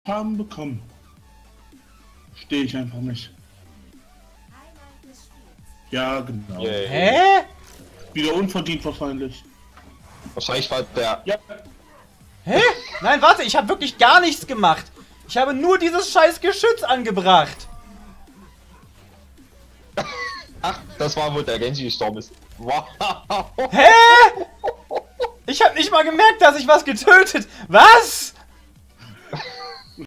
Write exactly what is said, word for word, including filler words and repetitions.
haben bekommen. Stehe ich einfach nicht. Ja, genau. Yeah. Hä? Wieder unverdient wahrscheinlich. Wahrscheinlich war der... Ja. Hä? Nein, warte, ich habe wirklich gar nichts gemacht. Ich habe nur dieses scheiß Geschütz angebracht. Ach, das war, wo der Genji gestorben ist. Wow. Hä? Ich habe nicht mal gemerkt, dass ich was getötet. Was?